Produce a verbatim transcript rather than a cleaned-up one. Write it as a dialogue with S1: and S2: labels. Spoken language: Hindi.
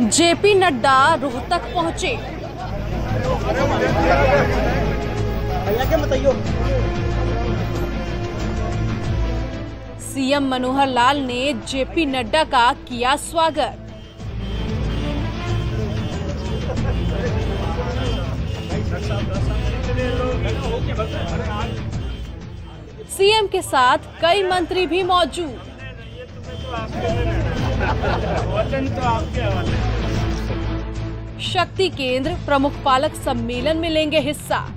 S1: जेपी नड्डा रोहतक पहुंचे। सीएम मनोहर लाल ने जेपी नड्डा का किया स्वागत। सीएम के साथ कई मंत्री भी मौजूद। शक्ति केंद्र प्रमुख पालक सम्मेलन में लेंगे हिस्सा।